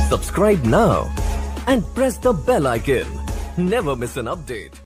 Subscribe now and press the bell icon. Never miss an update.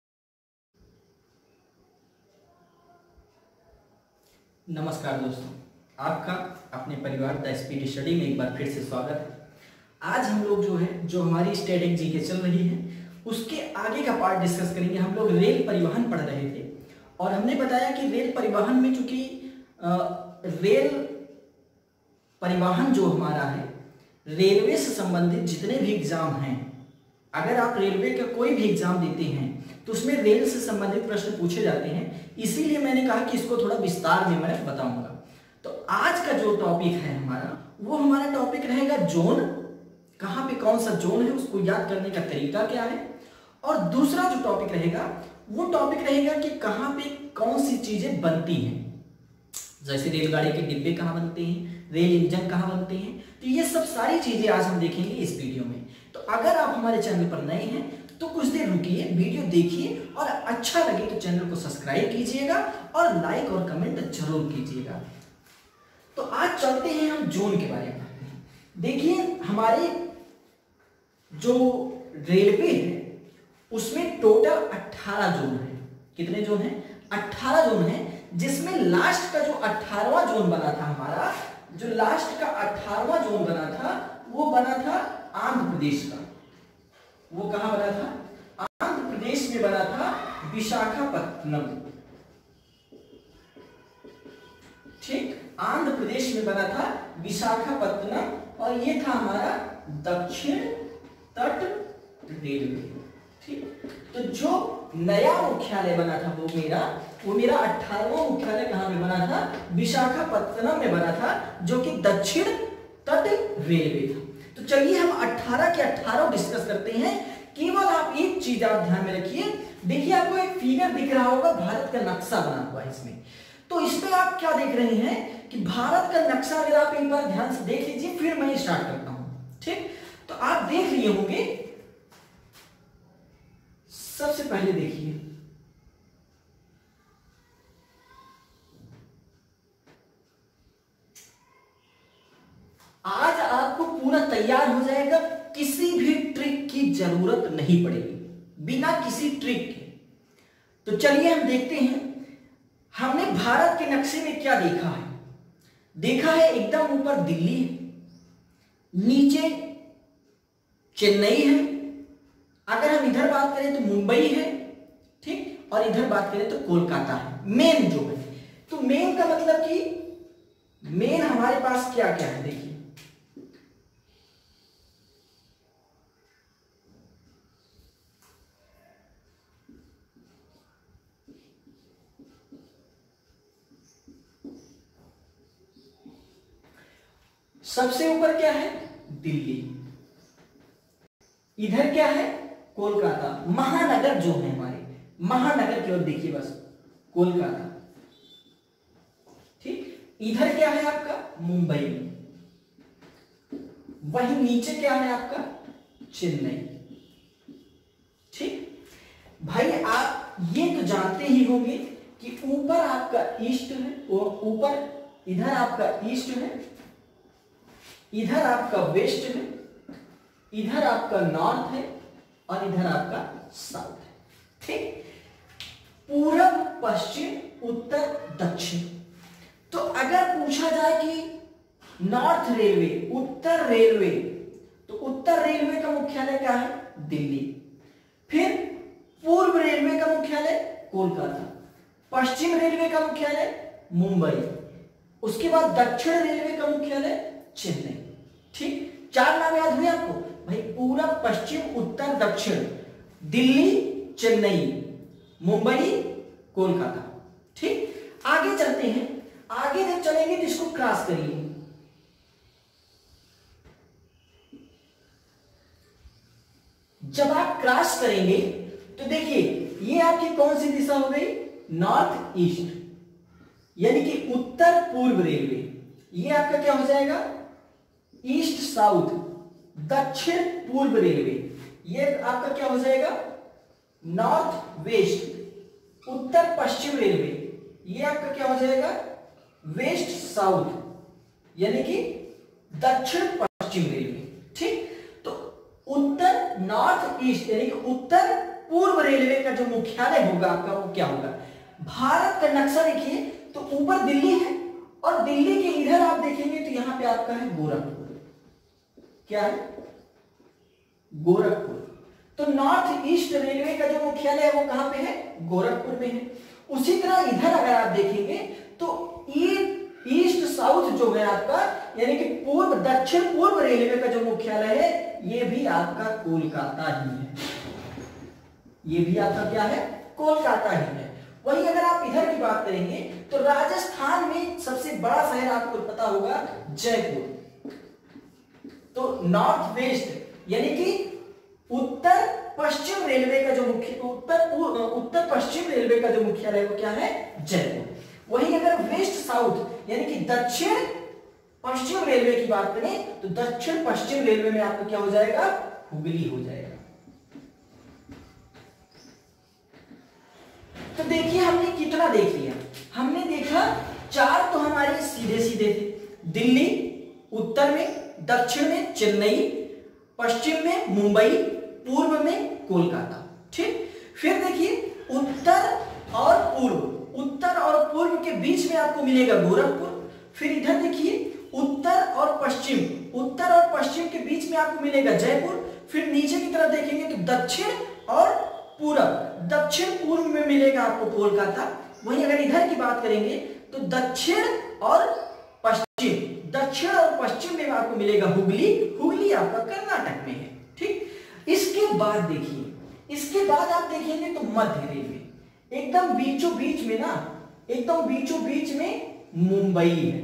नमस्कार दोस्तों, आपका अपने परिवार द स्पीड स्टडी में एक बार फिर से स्वागत है। आज हम लोग जो हमारी स्टैटिक जीके चल रही है उसके आगे का पार्ट डिस्कस करेंगे। हम लोग रेल परिवहन पढ़ रहे थे और हमने बताया कि रेल परिवहन में चूंकि रेल परिवहन जो हमारा है, रेलवे से संबंधित जितने भी एग्जाम हैं, अगर आप रेलवे का कोई भी एग्जाम देते हैं तो उसमें रेल से संबंधित प्रश्न पूछे जाते हैं। इसीलिए मैंने कहा कि इसको थोड़ा विस्तार में मैं बताऊंगा। तो आज का जो टॉपिक है वो हमारा टॉपिक रहेगा जोन। कहां पे कौन सा जोन है उसको याद करने का तरीका क्या है। और दूसरा जो टॉपिक रहेगा वो टॉपिक रहेगा कि कहां पे कौन सी चीजें बनती हैं, जैसे रेलगाड़ी के डिब्बे कहां बनते हैं, रेल इंजन कहां बनते हैं। तो ये सब सारी चीजें आज हम देखेंगे इस वीडियो में। तो अगर आप हमारे चैनल पर नए हैं तो कुछ देर रुकिए, वीडियो देखिए और अच्छा लगे तो चैनल को सब्सक्राइब कीजिएगा और लाइक और कमेंट जरूर कीजिएगा। तो आज चलते हैं हम जोन के बारे में। देखिए, हमारे जो रेलवे है उसमें टोटल 18 जोन है। कितने जोन है? 18 जोन है, जिसमें लास्ट का जो 18वां जोन बना था हमारा, जो लास्ट का 18वां जोन बना था वो बना था आंध्र प्रदेश का। वो कहां बना था? आंध्र प्रदेश में बना था, विशाखापत्तनम। ठीक, आंध्र प्रदेश में बना था विशाखापत्तनम और ये था हमारा दक्षिण तट रेलवे। ठीक, तो जो नया मुख्यालय बना था वो मेरा 18वां मुख्यालय कहां में बना था? विशाखापत्तनम में बना था, जो कि दक्षिण तट रेलवे था। तो चलिए हम 18 के 18 डिस्कस करते हैं। केवल आप एक चीज आप ध्यान में रखिए। देखिए, आपको एक फिगर दिख रहा होगा, भारत का नक्शा बना हुआ है इसमें। तो इसमें आप क्या देख रहे हैं कि भारत का नक्शा, अगर आप एक बार ध्यान से देख लीजिए, फिर मैं स्टार्ट करता हूं। ठीक, तो आप देख लिए होंगे। सबसे पहले देखिए, आज आपको पूरा तैयार हो जाएगा, किसी भी ट्रिक की जरूरत नहीं पड़ेगी, बिना किसी ट्रिक के। तो चलिए हम देखते हैं हमने भारत के नक्शे में क्या देखा है। देखा है एकदम ऊपर दिल्ली है, नीचे चेन्नई है, अगर हम इधर बात करें तो मुंबई है, ठीक, और इधर बात करें तो कोलकाता है मेन जो है। तो मेन का मतलब कि मेन हमारे पास क्या क्या है, देखिए। सबसे ऊपर क्या है? दिल्ली। इधर क्या है? कोलकाता। महानगर जो है हमारे, महानगर की ओर देखिए, बस कोलकाता। ठीक, इधर क्या है आपका? मुंबई में। वहीं नीचे क्या है आपका? चेन्नई। ठीक भाई, आप ये तो जानते ही होंगे कि ऊपर आपका ईस्ट है, और ऊपर इधर आपका ईस्ट है, इधर आपका वेस्ट है, इधर आपका नॉर्थ है और इधर आपका साउथ है। ठीक, पूरब, पश्चिम, उत्तर, दक्षिण। तो अगर पूछा जाए कि नॉर्थ रेलवे, उत्तर रेलवे, तो उत्तर रेलवे का मुख्यालय क्या है? दिल्ली। फिर पूर्व रेलवे का मुख्यालय कोलकाता, पश्चिम रेलवे का मुख्यालय मुंबई, उसके बाद दक्षिण रेलवे का मुख्यालय चेन्नई। ठीक, 4 नाम याद हुए आपको भाई? पूरब, पश्चिम, उत्तर, दक्षिण, दिल्ली, चेन्नई, मुंबई, कोलकाता। ठीक, आगे चलते हैं। आगे जब चलेंगे तो इसको क्रॉस करिए। जब आप क्रॉस करेंगे तो देखिए, ये आपकी कौन सी दिशा हो गई? नॉर्थ ईस्ट, यानी कि उत्तर पूर्व रेलवे। ये आपका क्या हो जाएगा? East south. दक्षिण पूर्व रेलवे, ये आपका क्या हो जाएगा? North west. उत्तर पश्चिम रेलवे, ये आपका क्या हो जाएगा? वेस्ट साउथ, यानी कि दक्षिण पश्चिम रेलवे। ठीक, तो उत्तर नॉर्थ ईस्ट यानी कि उत्तर पूर्व रेलवे का जो मुख्यालय होगा आपका वो क्या होगा। भारत का नक्शा देखिए तो ऊपर दिल्ली है और दिल्ली के इधर आप देखेंगे तो यहां पे आपका है गोरखपुर। क्या है? गोरखपुर। तो नॉर्थ ईस्ट रेलवे का जो मुख्यालय है वो कहां पे है? गोरखपुर में है। उसी तरह इधर अगर आप देखेंगे तो ईस्ट साउथ जो है आपका यानी कि पूर्व दक्षिण पूर्व रेलवे का जो मुख्यालय है ये भी आपका कोलकाता ही है। ये भी आपका क्या है? कोलकाता ही है। वही अगर आप इधर की बात करेंगे तो राजस्थान में सबसे बड़ा शहर आपको पता होगा जयपुर। तो नॉर्थ वेस्ट यानी कि उत्तर पश्चिम रेलवे का जो उत्तर पश्चिम रेलवे का जो मुख्यालय वो क्या है? जयपुर। वही अगर वेस्ट साउथ यानी कि दक्षिण पश्चिम रेलवे की बात करें तो दक्षिण पश्चिम रेलवे में आपको क्या हो जाएगा? हुगली हो जाएगा। तो देखिए हमने कितना देख लिया। हमने देखा 4 तो हमारे सीधे सीधे थे, दिल्ली, उत्तर में, दक्षिण में चेन्नई, पश्चिम में मुंबई, पूर्व में कोलकाता। ठीक, फिर देखिए उत्तर और पूर्व के बीच में आपको मिलेगा गोरखपुर। फिर इधर देखिए उत्तर और पश्चिम के बीच में आपको मिलेगा जयपुर। फिर नीचे की तरफ देखेंगे तो दक्षिण और दक्षिण पूर्व में मिलेगा आपको कोलकाता। वहीं अगर इधर की बात करेंगे तो दक्षिण और पश्चिम में आपको मिलेगा हुगली आपका कर्नाटक में है। ठीक, इसके बाद देखिए, इसके बाद आप देखेंगे तो मध्य रेलवे एकदम बीचों बीच में मुंबई है।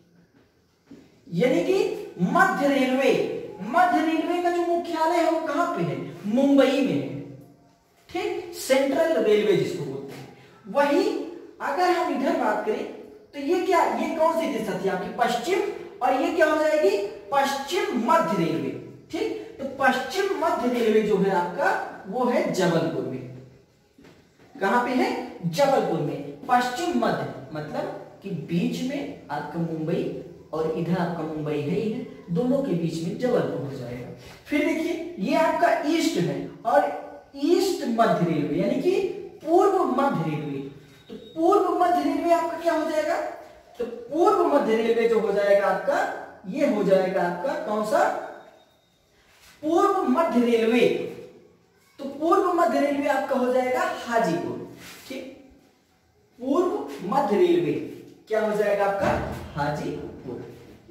यानी कि मध्य रेलवे का जो मुख्यालय है वो कहां पे है? मुंबई में है। ठीक, सेंट्रल रेलवे जिसको बोलते हैं। वही अगर हम इधर बात करें तो ये कौन सी दिशा थी आपकी? पश्चिम, और ये क्या हो जाएगी? पश्चिम मध्य रेलवे। ठीक, तो पश्चिम मध्य रेलवे जो है आपका वो है जबलपुर में। कहां पे है? जबलपुर में। पश्चिम मध्य मतलब कि बीच में आपका मुंबई और इधर आपका मुंबई है ही है, दोनों के बीच में जबलपुर हो जाएगा। फिर देखिए ये आपका ईस्ट है और ईस्ट मध्य रेलवे यानी कि पूर्व मध्य रेलवे। तो पूर्व मध्य रेलवे आपका क्या हो जाएगा? तो पूर्व मध्य रेलवे जो हो जाएगा आपका ये हो जाएगा आपका कौन सा? पूर्व मध्य रेलवे। तो पूर्व मध्य रेलवे आपका हो जाएगा हाजीपुर। ठीक, पूर्व मध्य रेलवे क्या हो जाएगा आपका? हाजीपुर।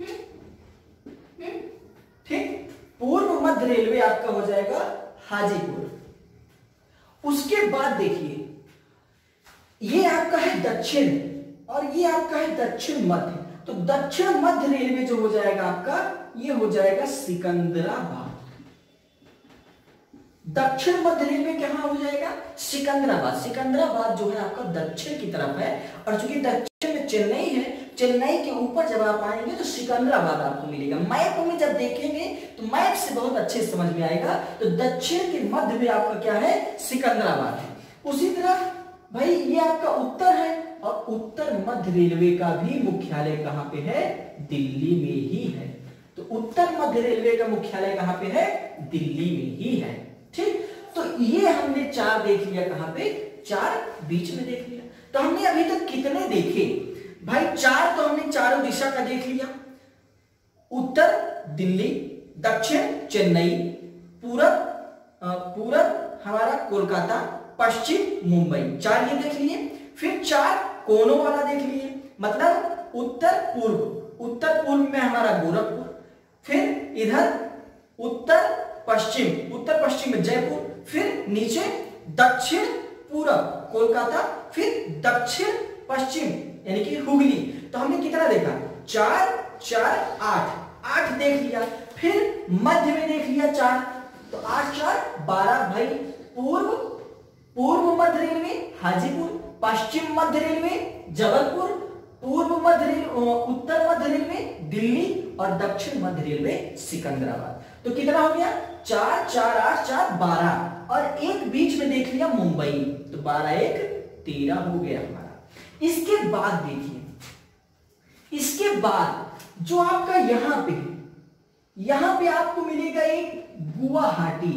ठीक, पूर्व मध्य रेलवे आपका हो जाएगा हाजीपुर। उसके बाद देखिए ये आपका है दक्षिण और ये आपका है दक्षिण मध्य। तो दक्षिण मध्य रेलवे जो हो जाएगा आपका ये हो जाएगा सिकंदराबाद। दक्षिण मध्य रेलवे कहां हो जाएगा? सिकंदराबाद जो है आपका दक्षिण की तरफ है और चूंकि दक्षिण में चेन्नई है, चेन्नई के ऊपर जब आप आएंगे तो सिकंदराबाद आपको मिलेगा। मैप में जब देखेंगे तो मैप से बहुत अच्छे समझ में आएगा। तो दक्षिण के मध्य में आपका क्या है? सिकंदराबाद है। उसी तरह भाई ये आपका उत्तर है और उत्तर मध्य रेलवे का भी मुख्यालय कहां पे है? दिल्ली में ही है। तो उत्तर मध्य रेलवे का मुख्यालय कहां पे है? दिल्ली में ही है। ठीक, तो ये हमने 4 देख लिया। कहां पे? 4 बीच में देख लिया। तो हमने अभी तक कितने देखे भाई? 4 तो हमने चारों दिशा का देख लिया। उत्तर दिल्ली, दक्षिण चेन्नई, पूरब हमारा कोलकाता, पश्चिम मुंबई। 4 ये देख लिए। फिर 4 कोनों वाला देख लिए, मतलब उत्तर पूर्व में हमारा गोरखपुर। फिर इधर उत्तर पश्चिम में जयपुर। फिर नीचे दक्षिण पूरब कोलकाता। फिर दक्षिण पश्चिम यानी कि हुगली। तो हमने कितना देखा? 4 8 देख लिया। फिर मध्य में देख लिया 4, तो 8 4 12 भाई। पूर्व मध्य रेलवे हाजीपुर, पश्चिम मध्य रेलवे जबलपुर, उत्तर मध्य रेलवे दिल्ली और दक्षिण मध्य रेलवे सिकंदराबाद। तो कितना हो गया? 4 4 8 4 12 और एक बीच में देख लिया मुंबई। तो 12 1 13 हो गया हमारा। इसके बाद देखिए, इसके बाद जो आपका यहां पे यहां पे आपको मिलेगा एक गुवाहाटी।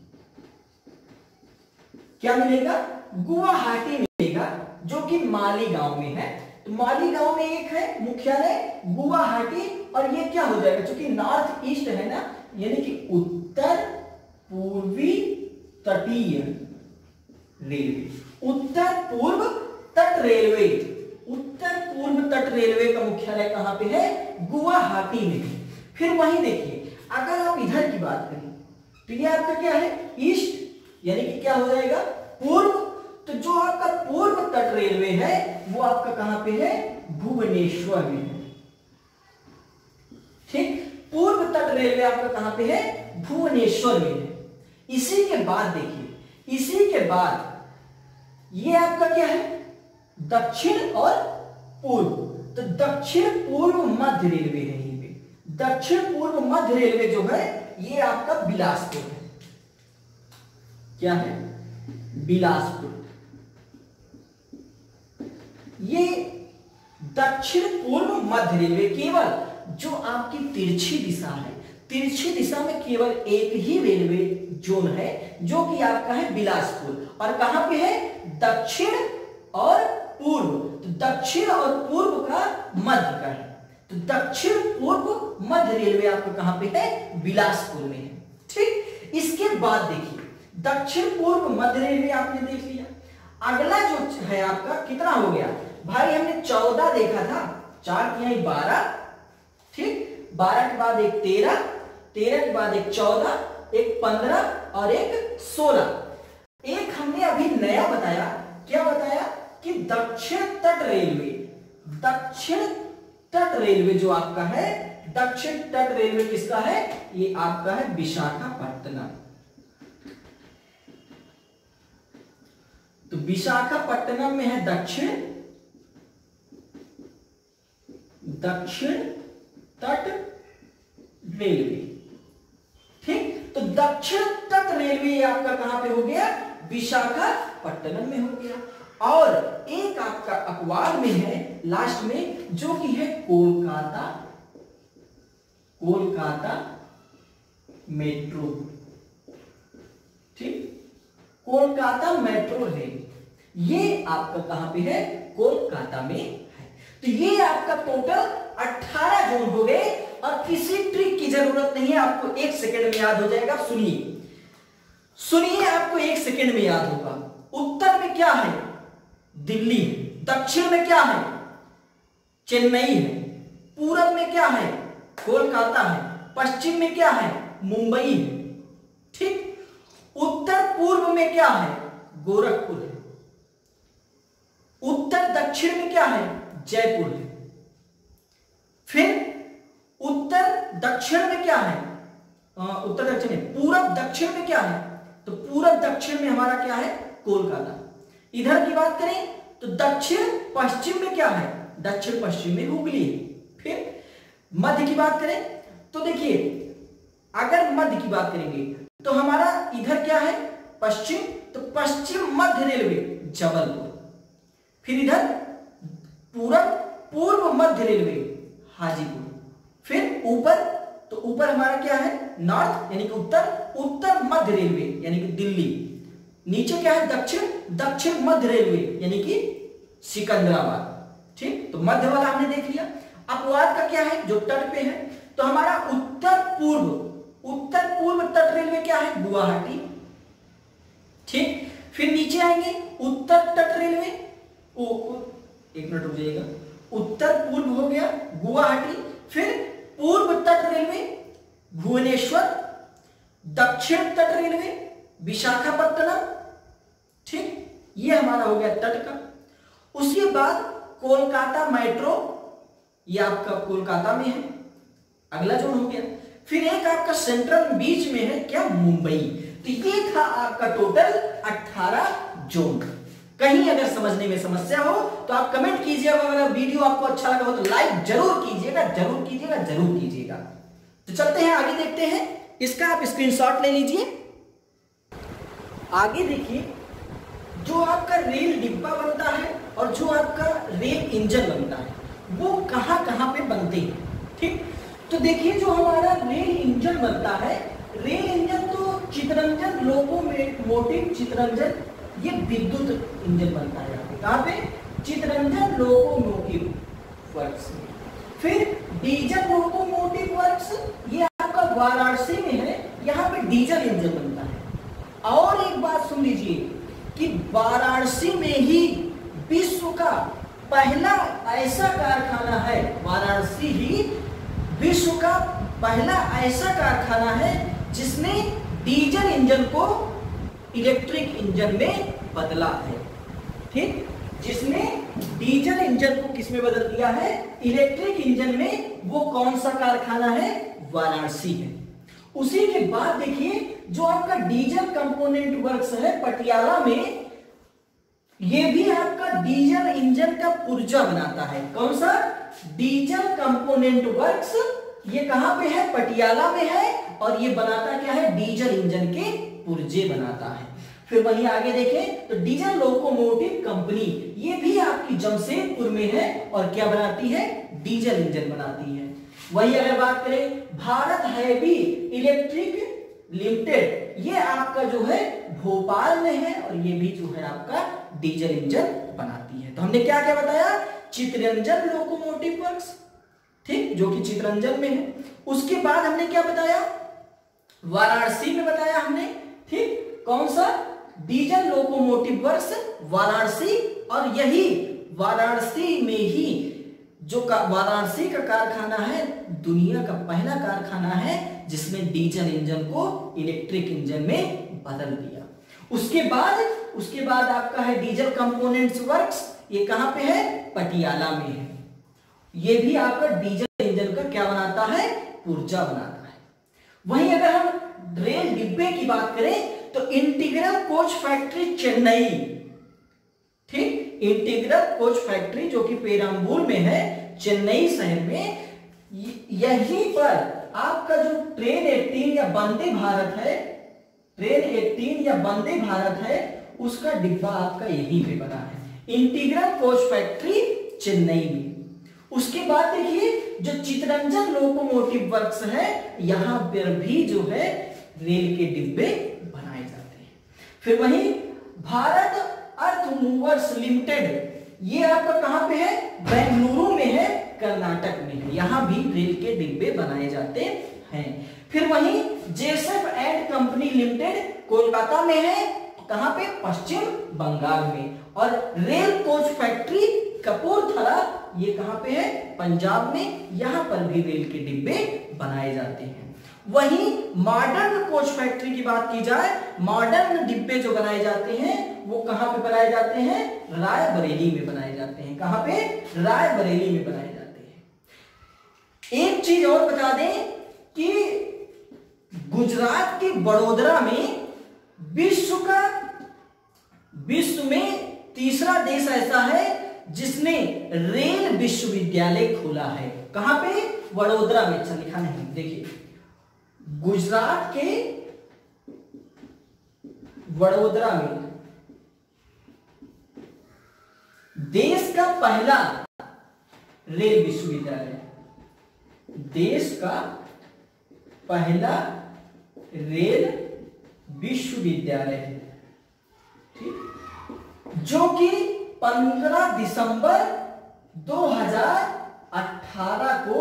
क्या मिलेगा? गुवाहाटी मिलेगा, जो कि मालीगांव में है। तो मालीगांव में एक है मुख्यालय गुवाहाटी, और ये क्या हो जाएगा, क्योंकि नॉर्थ ईस्ट है ना, यानी कि उत्तर पूर्वी तटीय रेलवे, उत्तर पूर्व तट रेलवे, उत्तर पूर्व तट रेलवे का मुख्यालय कहां पे है? गुवाहाटी में है। फिर वहीं देखिए, अगर आप इधर की बात करें तो ये आपका क्या है? ईस्ट, यानी कि क्या हो जाएगा? पूर्व। तो जो आपका पूर्व तट रेलवे है वो आपका कहां पे है? भुवनेश्वर में है। ठीक, पूर्व तट रेलवे आपका कहां पे है? भुवनेश्वर में है। इसी के बाद देखिए, इसी के बाद ये आपका क्या है? दक्षिण और पूर्व। तो दक्षिण पूर्व मध्य रेलवे है यहीं पे। दक्षिण पूर्व मध्य रेलवे जो है ये आपका बिलासपुर है। क्या है? बिलासपुर। ये दक्षिण पूर्व मध्य रेलवे, केवल जो आपकी तिरछी दिशा है, तिरछी दिशा में केवल एक ही रेलवे जोन है, जो कि आपका है बिलासपुर। और कहां पे है? दक्षिण और पूर्व। तो दक्षिण और पूर्व का मध्य का है। तो दक्षिण पूर्व मध्य रेलवे आपका कहां पे है? बिलासपुर में है। ठीक, इसके बाद देखिए, दक्षिण पूर्व मध्य रेलवे आपने देख लिया। अगला जो है आपका कितना हो गया भाई? हमने 14 देखा था, 4 की 12, ठीक, 12 के बाद एक 13, 13 के बाद एक 14, एक 15 और एक 16। एक हमने अभी नया बताया, क्या बताया? कि दक्षिण तट रेलवे, दक्षिण तट रेलवे जो आपका है, दक्षिण तट रेलवे किसका है? ये आपका है विशाखापट्टनम। तो विशाखापट्टनम में है दक्षिण तट रेलवे। ठीक, तो दक्षिण तट रेलवे आपका कहां पे हो गया? विशाखापट्टनम में हो गया। और एक आपका अखबार में है लास्ट में, जो कि है कोलकाता, कोलकाता मेट्रो। ठीक, कोलकाता मेट्रो रेल, ये आपका कहां पे है? कोलकाता में है। तो ये आपका टोटल 18 जोन हो गए, और किसी ट्रिक की जरूरत नहीं है, आपको 1 सेकंड में याद हो जाएगा। सुनिए सुनिए, आपको 1 सेकंड में याद होगा। उत्तर में क्या है? दिल्ली है। दक्षिण में क्या है? चेन्नई है। पूरब में क्या है? कोलकाता है। पश्चिम में क्या है? मुंबई है। ठीक, उत्तर पूर्व में क्या है? गोरखपुर है। उत्तर दक्षिण में क्या है? जयपुर है। फिर उत्तर दक्षिण में क्या है? उत्तर दक्षिण में, पूरब दक्षिण में क्या है? तो पूरब दक्षिण में हमारा क्या है? कोलकाता। इधर की बात करें तो दक्षिण पश्चिम में क्या है? दक्षिण पश्चिम में हुगली है। फिर मध्य की बात करें तो देखिए, अगर मध्य की बात करेंगे तो हमारा इधर क्या है? पश्चिम। तो पश्चिम मध्य रेलवे जबलपुर। फिर इधर पूरब पूर्व मध्य रेलवे हाजीपुर। फिर ऊपर, तो ऊपर हमारा क्या है? नॉर्थ, यानी कि उत्तर, उत्तर मध्य रेलवे यानी कि दिल्ली। नीचे क्या है? दक्षिण, दक्षिण मध्य रेलवे यानी कि सिकंदराबाद। ठीक, तो मध्य वाला हमने देख लिया। अपवाद का क्या है? जो तट पे है, तो हमारा उत्तर पूर्व तट रेलवे क्या है? गुवाहाटी। ठीक, फिर नीचे आएंगे उत्तर तट रेलवे, एक मिनट रुक जाइएगा, उत्तर पूर्व हो गया गुवाहाटी। फिर पूर्व तट रेलवे भुवनेश्वर, दक्षिण तट रेलवे विशाखापट्टनम। ठीक, ये हमारा हो गया तट का। उसके बाद कोलकाता मेट्रो, ये आपका कोलकाता में है, अगला जोन हो गया। फिर एक आपका सेंट्रल बीच में है क्या? मुंबई। तो ये था आपका टोटल 18 जोन। कहीं अगर समझने में समस्या हो तो आप कमेंट कीजिएगा। अगर वीडियो आपको अच्छा लगा हो तो लाइक जरूर कीजिएगा, जरूर कीजिएगा, जरूर कीजिएगा। तो चलते हैं आगे, देखते हैं। इसका आप स्क्रीनशॉट ले लीजिए। आगे देखिए, जो आपका रेल डिब्बा बनता है और जो आपका रेल इंजन बनता है वो कहां कहां पे बनते हैं। ठीक, तो देखिए जो हमारा रेल इंजन बनता है, रेल इंजन तो चितरंजन लोकोमोटिव चितरंजन, ये विद्युत इंजन बनता है। कहाँ पे? चितरंजन लोकोमोटिव वर्क्स में। फिर डीजल लोकोमोटिव वर्क्स, ये आपका वाराणसी में है, यहाँ पे डीजल इंजन बनता है। और एक बात सुन लीजिए कि वाराणसी में ही विश्व का पहला ऐसा कारखाना है, वाराणसी ही विश्व का पहला ऐसा कारखाना है जिसने डीजल इंजन को इलेक्ट्रिक इंजन में बदला है। ठीक, जिसने डीजल इंजन को किसमें बदल दिया है? इलेक्ट्रिक इंजन में। वो कौन सा कारखाना है? वाराणसी है। उसी के बाद देखिए जो आपका डीजल कंपोनेंट वर्क्स है पटियाला में, ये भी आपका डीजल इंजन का पुर्जा बनाता है। कौन सा? Diesel component works. ये कहां पे है? पटियाला में है। और ये बनाता क्या है? डीजल इंजन के पुर्जे बनाता है। फिर वहीं आगे देखें तो डीजल लोकोमोटिव कंपनी, ये भी आपकी जमशेदपुर में है और क्या बनाती है? डीजल इंजन बनाती है। वही अगर बात करें भारत हैवी इलेक्ट्रिक लिमिटेड, ये आपका जो है भोपाल में है और ये भी जो है आपका डीजल इंजन बनाती है। तो हमने क्या क्या बताया? चितरंजन लोकोमोटिव वर्क्स, ठीक, जो कि चितरंजन में है। उसके बाद हमने क्या बताया? वाराणसी में बताया हमने। ठीक, कौन सा? Diesel locomotive works Varanasi. और यही वाराणसी में ही जो वाराणसी का कारखाना है दुनिया का पहला कारखाना है जिसने डीजल इंजन को इलेक्ट्रिक इंजन में बदल दिया। उसके बाद आपका है डीजल कंपोनेंट्स वर्क्स, ये कहां पे है? पटियाला में है। ये भी आपका डीजल इंजन का क्या बनाता है? पुर्जा बनाता है। वहीं अगर हम रेल डिब्बे की बात करें तो इंटीग्रल कोच फैक्ट्री चेन्नई, ठीक, इंटीग्रल कोच फैक्ट्री जो कि पेरंबूर में है, चेन्नई शहर में, यहीं पर आपका जो ट्रेन 18 या वंदे भारत है, ट्रेन 18 या वंदे भारत है, उसका डिब्बा आपका यहीं पे बना है, इंटीग्रल कोच फैक्ट्री चेन्नई में। उसके बाद देखिए जो चितरंजन लोकोमोटिव वर्क्स है, यहां पर भी जो है रेल के डिब्बे बनाए जाते हैं। फिर वहीं भारत अर्थ मूवर्स लिमिटेड, ये आपका कहां पे है? बेंगलुरु में है, कर्नाटक में है। यहां भी रेल के डिब्बे बनाए जाते हैं। फिर वहीं Jessop and company limited Kolkata में है, कहां पे? पश्चिम बंगाल में। और रेल कोच फैक्ट्री कपूरथला, ये कहां पे है? पंजाब में। यहां पर भी रेल के डिब्बे बनाए जाते हैं। वहीं मॉडर्न कोच फैक्ट्री की बात की जाए, मॉडर्न डिब्बे जो बनाए जाते हैं वो कहां पे बनाए जाते हैं? रायबरेली में बनाए जाते हैं। कहां पे? रायबरेली में बनाए जाते हैं। एक चीज और बता दें कि गुजरात के वडोदरा में विश्व में तीसरा देश ऐसा है जिसने रेल विश्वविद्यालय खोला है। कहां पे? वडोदरा में। अच्छा लिखा नहीं, देखिए गुजरात के वडोदरा में देश का पहला रेल विश्वविद्यालय, देश का पहला रेल विश्वविद्यालय है, ठीक, जो कि 15 दिसंबर 2018 को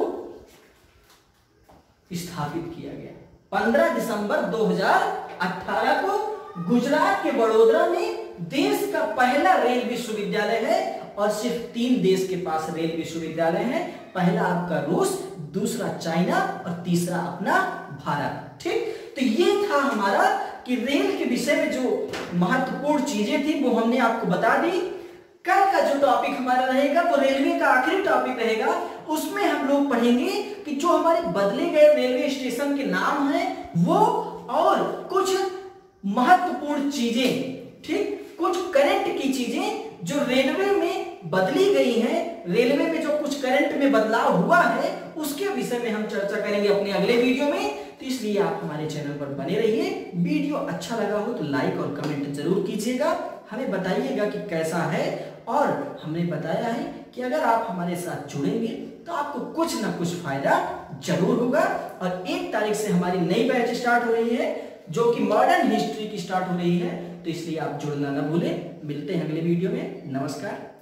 स्थापित किया गया। 15 दिसंबर 2018 को गुजरात के वडोदरा में देश का पहला रेल विश्वविद्यालय है। और सिर्फ 3 देश के पास रेल विश्वविद्यालय है, पहला आपका रूस, दूसरा चाइना और तीसरा अपना भारत। ठीक, तो ये था हमारा कि रेल के विषय में जो महत्वपूर्ण चीजें थी वो हमने आपको बता दी। कल का जो टॉपिक हमारा रहेगा वो रेलवे का आखिरी टॉपिक रहेगा। उसमें हम लोग पढ़ेंगे कि जो हमारे बदले गए रेलवे स्टेशन के नाम हैं वो, और कुछ महत्वपूर्ण चीजें, ठीक, कुछ करंट की चीजें जो रेलवे में बदली गई हैं, रेलवे में जो कुछ करंट में बदलाव हुआ है उसके विषय में हम चर्चा करेंगे अपने अगले वीडियो में। तो इसलिए आप हमारे चैनल पर बने रहिए। वीडियो अच्छा लगा हो तो लाइक और कमेंट जरूर कीजिएगा, हमें बताइएगा कि कैसा है। और हमने बताया है कि अगर आप हमारे साथ जुड़ेंगे तो आपको कुछ ना कुछ फायदा जरूर होगा। और 1 तारीख से हमारी नई बैच स्टार्ट हो रही है जो कि मॉडर्न हिस्ट्री की स्टार्ट हो रही है, तो इसलिए आप जुड़ना ना भूलें। मिलते हैं अगले वीडियो में। नमस्कार।